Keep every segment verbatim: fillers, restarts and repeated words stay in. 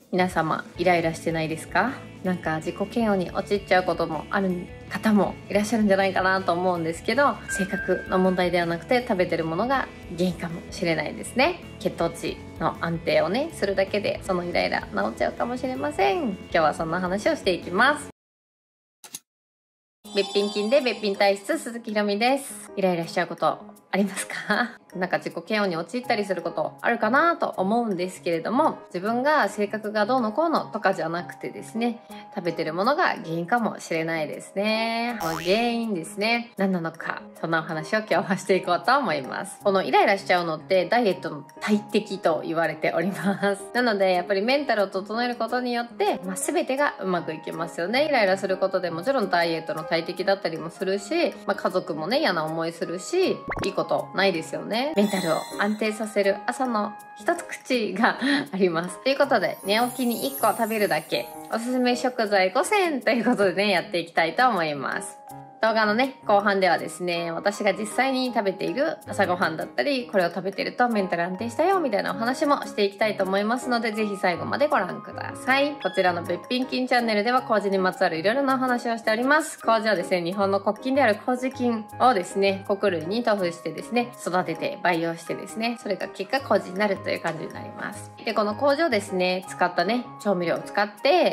皆様イライラしてないですか？なんか自己嫌悪に陥っちゃうこともある方もいらっしゃるんじゃないかなと思うんですけど、性格の問題ではなくて食べてるものが原因かもしれないですね。血糖値の安定をねするだけでそのイライラ治っちゃうかもしれません。今日はそんな話をしていきます。べっぴん菌でべっぴん体質、鈴木ひろみです。イライラしちゃうことありますか？なんか自己嫌悪に陥ったりすることあるかなと思うんですけれども、自分が性格がどうのこうのとかじゃなくてですね、食べてるものが原因かもしれないですね。この原因ですね、何なのか、そんなお話を今日はしていこうと思います。このイライラしちゃうのってダイエットの大敵と言われております。なのでやっぱりメンタルを整えることによって、まあ、全てがうまくいきますよね。イライラすることでもちろんダイエットの大敵だったりもするし、まあ、家族もね嫌な思いするし、いいことないですよね。メンタルを安定させる朝の一つ口があります。ということで、寝起きにいっこ食べるだけおすすめ食材ごせんということでね、やっていきたいと思います。動画のね、後半ではですね、私が実際に食べている朝ごはんだったり、これを食べてるとメンタル安定したよみたいなお話もしていきたいと思いますので、ぜひ最後までご覧ください。こちらのべっぴん菌チャンネルでは麹にまつわるいろいろなお話をしております。麹はですね、日本の国菌である麹菌をですね、穀類に塗布してですね、育てて培養してですね、それが結果麹になるという感じになります。で、この麹をですね、使ったね、調味料を使って、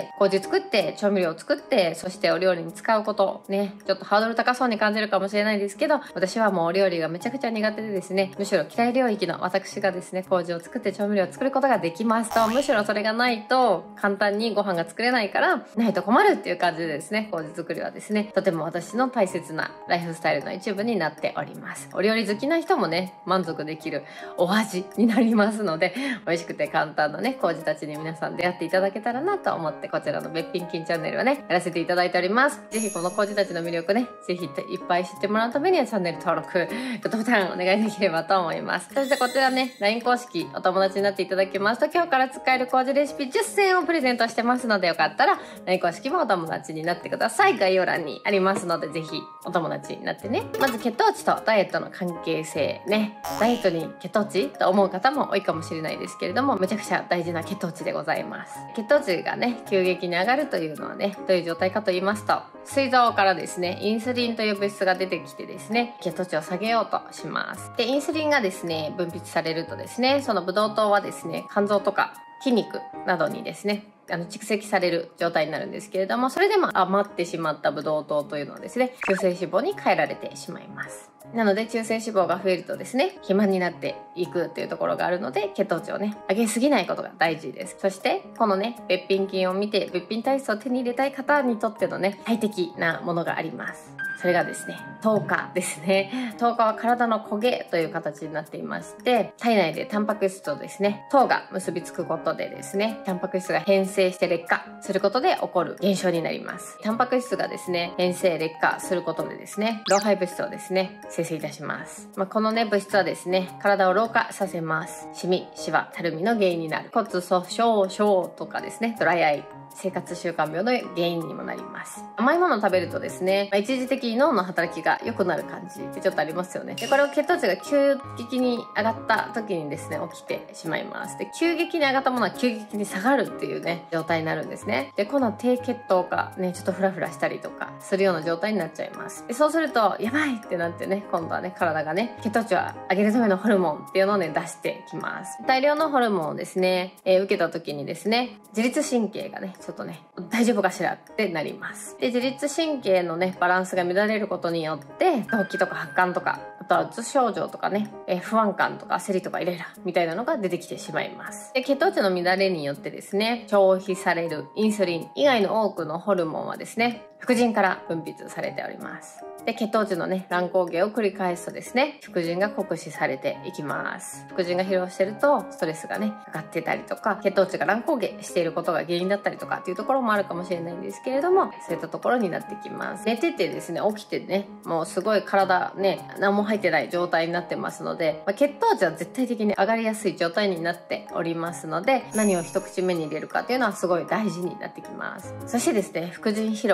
麹作って、調味料を作って、そしてお料理に使うことね、ちょっとハードル高そうに感じるかもしれないですけど、私はもうお料理がめちゃくちゃ苦手でですね、むしろ嫌い領域の私がですね、麹を作って調味料を作ることができますと、むしろそれがないと簡単にご飯が作れないから、ないと困るっていう感じでですね、麹作りはですね、とても私の大切なライフスタイルの一部になっております。お料理好きな人もね、満足できるお味になりますので、美味しくて簡単なね、麹たちに皆さん出会っていただけたらなと思って、こちらのべっぴん菌チャンネルはね、やらせていただいております。ぜひこの麹たちの魅力ね、ぜひいっぱい知ってもらうためにはチャンネル登録、グッドボタンお願いできればと思います。そしてこちらね、ライン 公式お友達になっていただけますと、今日から使える麹レシピじゅっせんをプレゼントしてますので、よかったら ライン 公式もお友達になってください。概要欄にありますので、ぜひお友達になってね。まず血糖値とダイエットの関係性ね。ダイエットに血糖値と思う方も多いかもしれないですけれども、めちゃくちゃ大事な血糖値でございます。血糖値がね、急激に上がるというのはね、どういう状態かと言いますと、膵臓からですね、インスリンという物質が出てきてですね、血糖値を下げようとします。で、インスリンがですね、分泌されるとですね、そのブドウ糖はですね、肝臓とか筋肉などにですね、あの蓄積される状態になるんですけれども、それでも余ってしまったブドウ糖というのはですね、中性脂肪に変えられてしまいます。なので中性脂肪が増えるとですね、肥満になっていくっていうところがあるので、血糖値をね、上げすぎないことが大事です。そしてこのね、べっぴん菌を見てべっぴん体質を手に入れたい方にとってのね、最適なものがあります。それがですね、糖化ですね。糖化は体の焦げという形になっていまして、体内でタンパク質とですね、糖が結びつくことでですね、タンパク質が変性して劣化することで起こる現象になります。タンパク質がですね、変性劣化することでですね、老廃物質をですね、生成いたします。まあ、このね、物質はですね、体を老化させます。シミ、シワ、たるみの原因になる。骨粗鬆症とかですね、ドライアイ、生活習慣病の原因にもなります。甘いものを食べるとですね、まあ、一時的に脳の働きが良くなる感じってちょっとありますよね。で、これを血糖値が急激に上がった時にですね、起きてしまいます。で、急激に上がったものは急激に下がるっていうね、状態になるんですね。で、この低血糖化、ね、ちょっとフラフラしたりとかするような状態になっちゃいます。で、そうすると、やばいってなってね、今度はね、体がね、血糖値を上げるためのホルモンっていうのをね、出してきます。大量のホルモンをですね、えー、受けた時にですね、自律神経がね、ちょっとね、大丈夫かしらってなります。で、自律神経のね、バランスが乱れることによって、動悸とか発汗とか、あとはうつ症状とかね、えー、不安感とか焦りとかイライラみたいなのが出てきてしまいます。で、血糖値の乱れによってですね、消費されるインスリン以外の多くのホルモンはですね、副腎から分泌されております。で、血糖値のね、乱高下を繰り返すとですね、副腎が酷使されていきます。副腎が疲労してると、ストレスがね、かかってたりとか、血糖値が乱高下していることが原因だったりとかっていうところもあるかもしれないんですけれども、そういったところになってきます。寝ててですね、起きてね、もうすごい体ね、何も入ってない状態になってますので、まあ、血糖値は絶対的に上がりやすい状態になっておりますので、何を一口目に入れるかっていうのはすごい大事になってきます。そしてですね、副腎疲労が続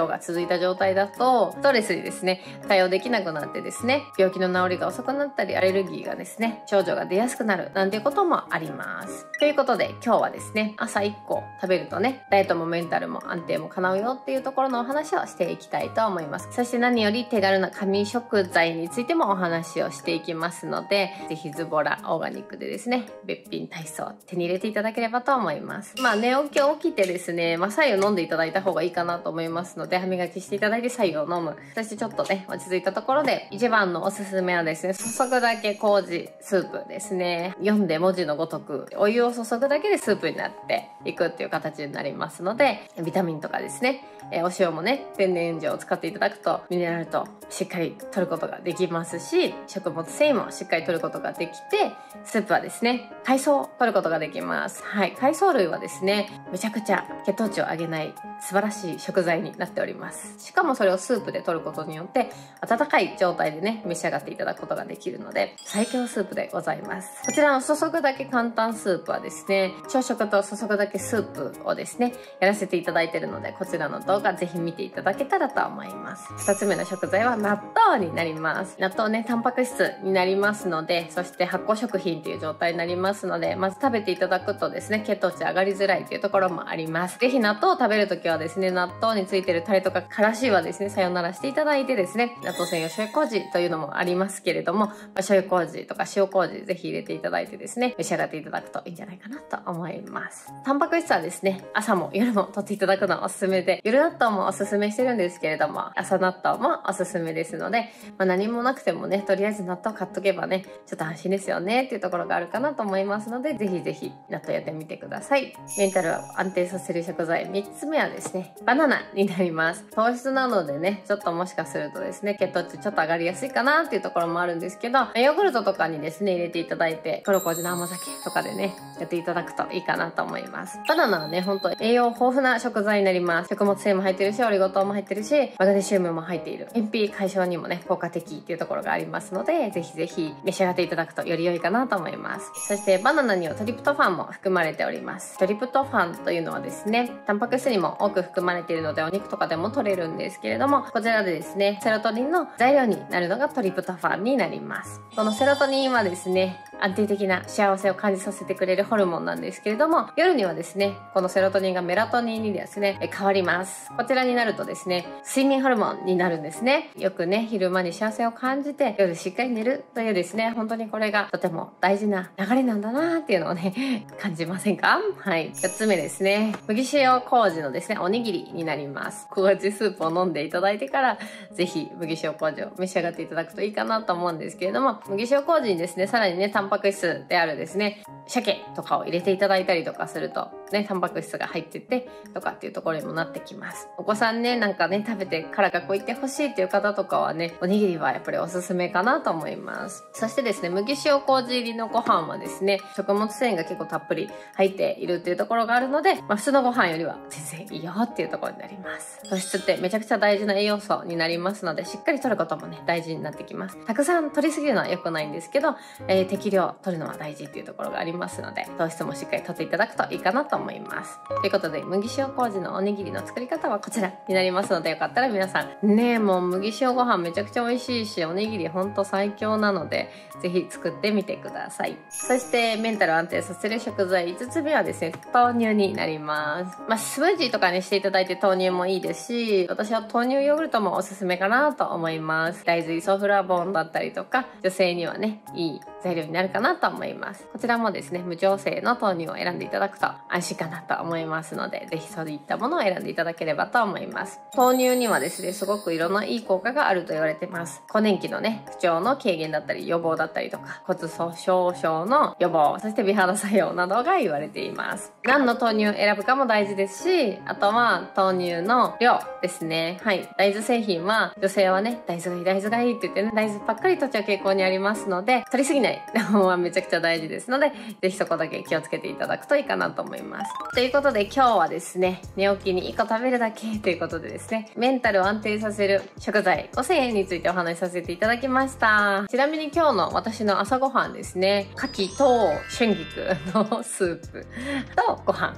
いた状態だと、ストレスにですね、対応できなくなってですね、病気の治りが遅くなったり、アレルギーがですね、症状が出やすくなる、なんていうこともあります。ということで、今日はですね、朝いっこ食べるとね、ダイエットもメンタルも安定も叶うよっていうところのお話をしていきたいと思います。そして何より手軽な神食材についてもお話をしていきますので、ぜひズボラオーガニックでですね、べっぴん体操手に入れていただければと思います。まあ寝起き起きてですね、まあ白湯飲んでいただいた方がいいかなと思いますので、歯磨きしていただいて白湯を飲む。そしてちょっとね、落ち着いたところで、一番のおすすめはですね、注ぐだけ麹スープですね。読んで文字のごとく、お湯を注ぐだけでスープになっていくっていう形になりますので、ビタミンとかですね、えー、お塩もね、天然塩を使っていただくと、ミネラルとしっかり取ることができますし、食物繊維もしっかり取ることができて、スープはですね、海藻を取ることができます。はい。海藻類はですね、めちゃくちゃ血糖値を上げない素晴らしい食材になっております。しかもそれをスープで取ることによって、温かい状態でね、召し上がっていただくことができるので、最強スープでございます。こちらの注ぐだけ簡単スープはですね、朝食と注ぐだけスープをですね、やらせていただいているので、こちらの動画ぜひ見ていただけたらと思います。二つ目の食材は納豆になります。納豆ね、タンパク質になりますので、そして発酵食品という状態になりますので、まず食べていただくとですね、血糖値上がりづらいというところもあります。ぜひ納豆を食べるときはですね、納豆についてるタレとかからしはですね、さよならしていただいてですね、納豆専用醤油麹というのもありますけれども、まあ、醤油麹とか塩麹ぜひ入れていただいてですね、召し上がっていただくといいんじゃないかなと思います。タンパク質はですね、朝も夜も取っていただくのはおすすめで、夜納豆もおすすめしてるんですけれども、朝納豆もおすすめですので、まあ、何もなくてもね、とりあえず納豆買っとけばね、ちょっと安心ですよねっていうところがあるかなと思いますので、ぜひぜひ納豆やってみてください。メンタルを安定させる食材みっつめはですね、バナナになります。糖質なのでね、ちょっともしかするとですね、血糖値ちょっと上がりやすいかなっていうところもあるんですけど、ヨーグルトとかにですね、入れていただいて、黒麹の甘酒とかでね、やっていただくといいかなと思います。バナナはね、ほんと栄養豊富な食材になります。食物繊維も入ってるし、オリゴ糖も入ってるし、マグネシウムも入っている。便秘解消にもね、効果的っていうところがありますので、ぜひぜひ召し上がっていただくとより良いかなと思います。そしてバナナにはトリプトファンも含まれております。トリプトファンというのはですね、タンパク質にも多く含まれているので、お肉とかでも取れるんですけれども、こちらでですね、セロトニンの材料になるのがトリプトファンになります。このセロトニンはですね、安定的な幸せを感じさせてくれるホルモンなんですけれども、夜にはですね、このセロトニンがメラトニンにですね、変わります。こちらになるとですね、睡眠ホルモンになるんですね。よくね、昼間に幸せを感じて、夜しっかり寝るというですね、本当にこれがとても大事な流れなんだなーっていうのをね、感じませんか？はい。よっつめですね、麦塩麹のですね、おにぎりになります。麹スープを飲んでいただいてから、ぜひ麦塩麹を召し上がっていただくといいかなと思うんですけれども、麦塩麹にですね、さらにね、タンパク質であるですね、鮭とかを入れていただいたりとかすると、ね、タンパク質が入ってて、とかっていうところにもなってきます。お子さんね、なんかね、食べてから学校行ってほしいっていう方とかはね、おにぎりはやっぱりおすすめかなと思います。そしてですね、麦塩麹入りのご飯はですね、食物繊維が結構たっぷり入っているっていうところがあるので、まあ、普通のご飯よりは全然いいよっていうところになります。糖質ってめちゃくちゃ大事な栄養素になりますので、しっかり摂ることもね、大事になってきます。たくさん摂りすぎるのは良くないんですけど、えー、適量摂るのは大事っていうところがありますので、糖質もしっかり摂っていただくといいかなと思います。ということで、麦塩麹のおにぎりの作り方はこちらになりますので、よかったら皆さん、ねえ、もう麦塩ご飯めちゃくちゃ美味しいし、おにぎりほんと最強なので、ぜひ作ってみてください。そして、メンタルを安定させる食材いつつめはですね、豆乳になります。まあ、スムージーとかにしていただいて豆乳もいいですし、私は豆乳ヨーグルトもおすすめかなと思います。大豆イソフラボンだったりとか、女性にはね、いい材料になるかなと思います。こちらもですね、無調整の豆乳を選んでいただくと安心かなと思いますので、ぜひそういったものを選んでいただければと思います。豆乳にはですね、すごくいろんないい効果があると言われてます。更年期のね、不調の軽減だったり、予防だったりとか、骨粗鬆症の予防、そして美肌作用などが言われています。何の豆乳を選ぶかも大事ですし、あとは豆乳の量ですね。はい。大豆製品は、女性はね、大豆がいい、大豆がいいって言ってね、大豆ばっかり取っちゃう傾向にありますので、取りすぎないのはめちゃくちゃ大事ですので、ぜひそこだけ気をつけていただくといいかなと思います。ということで今日はですね、寝起きにいっこ食べるだけということでですね、メンタルを安定させる食材ごせんえんについてお話しさせていただきました。ちなみに今日の私の朝ごはんですね、牡蠣と春菊のスープとご飯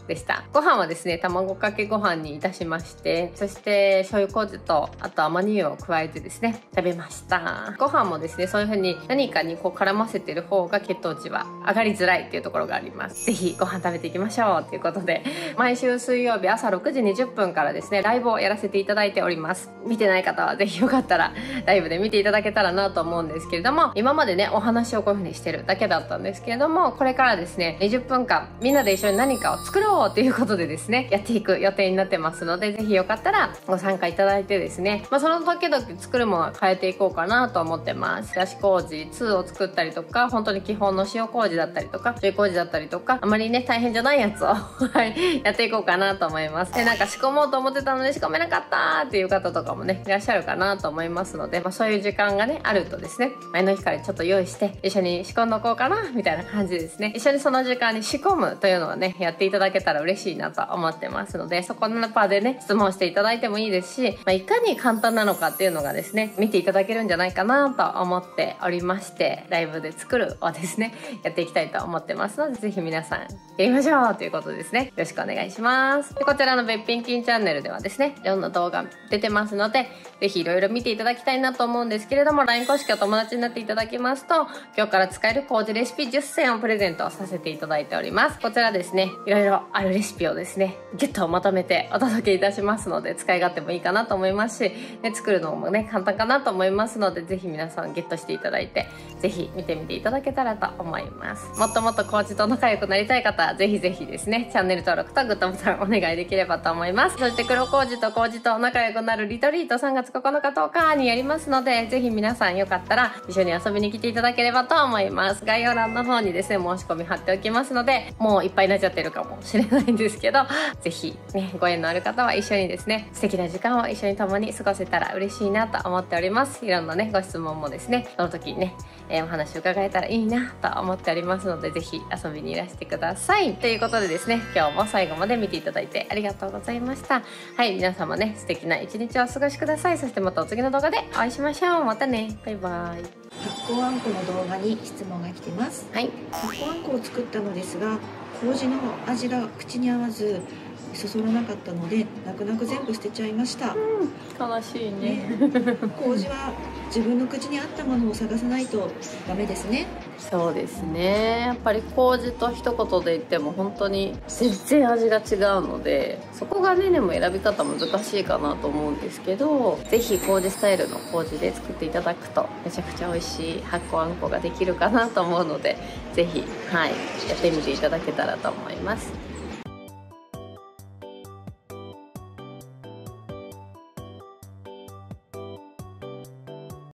でした。ご飯はですね、卵かけご飯にいたしまして、そして醤油麹とあとアマニ油を加えてですね、食べました。ご飯もですね、そういう風に何かにこう絡ませてる方が血糖値は上がりづらいっていうところがあります。ぜひご飯食べていきましょうということで、毎週水曜日朝ろくじにじゅっぷんからですね、ライブをやらせていただいております。見てない方はぜひよかったらライブで見ていただけたらなと思うんですけれども、今までね、お話をこういう風にしてるだけだったんですけれども、これからですね、にじゅっぷんかんみんなで一緒に何かを作ろうということでですね、やっていく予定になってますので、ぜひよかったらご参加いただいてですね、まあ、その時々作るものは変えていこうかなと思ってます。だし麹にを作ったりとか、本当に基本の塩麹だったりとか、醤油麹だったりとか、あまりね、大変じゃないやつをはいやっていこうかなと思います。で、なんか仕込もうと思ってたのに仕込めなかったっていう方とかもね、いらっしゃるかなと思いますので、まあ、そういう時間がね、あるとですね、前の日からちょっと用意して一緒に仕込んどこうかなみたいな感じですね。一緒にその時間に仕込むというのをね、やっていただけたら嬉しいなと思ってますので、そこの場でね、質問していただいてもいいですし、まあ、いかに簡単なのかっていうのがですね、見ていただけるんじゃないかなと思っておりまして、ライブで作るをですね、やっていきたいと思ってますので、ぜひ皆さんやりましょうということですね。よろしくお願いします。で、こちらのべっぴん金チャンネルではですね、いろんな動画出てますので、ぜひいろいろ見ていただきたいなと思うんですけれども、ライン 公式お友達になっていただきますと、今日から使える麹レシピじゅっせんをプレゼントさせていただいております。こちらですね、いろいろあるレシピをですね、ギュッとまとめてお届けいたしますので、使い勝手もいいかなと思いますし、ね、作るのもね、簡単かなと思いますので、ぜひ皆さんゲットしていただいて、ぜひ見てみていただけたらと思います。もっともっと麹と仲良くなりたい方は、ぜひぜひですね、チャンネル登録とグッドボタンお願いできればと思います。そして黒麹と麹と仲良くなるリトリートさんがつここのかとおかにやりますので、ぜひ皆さんよかったら一緒に遊びに来ていただければと思います。概要欄の方にですね、申し込み貼っておきますので、もういっぱいになっちゃってるかもしれないんですけど、ぜひね、ご縁のある方は一緒にですね、素敵な時間を一緒に共に過ごせたら嬉しいなと思っております。いろんなね、ご質問もですね、その時にね、えー、お話を伺えたらいいなと思っておりますので、ぜひ遊びにいらしてください。ということでですね、今日も最後まで見ていただいてありがとうございました。はい、皆様ね、素敵な一日をお過ごしください。そしてまたお次の動画でお会いしましょう。またね、バイバイ。 発酵あんこの動画に質問が来てます。 はい、 発酵あんこを作ったのですが、麹の味が口に合わずそそらなかったので、泣く泣く全部捨てちゃいました。 うん、悲しいね。 麹は自分の口に合ったものを探さないとダメですね。 そうですね、やっぱり麹と一言で言っても本当に全然味が違うので、そこがね、でも選び方難しいかなと思うんですけど、ぜひ麹スタイルの麹で作っていただくとめちゃくちゃ美味しい発酵あんこができるかなと思うので、ぜひはいやってみていただけたらと思います。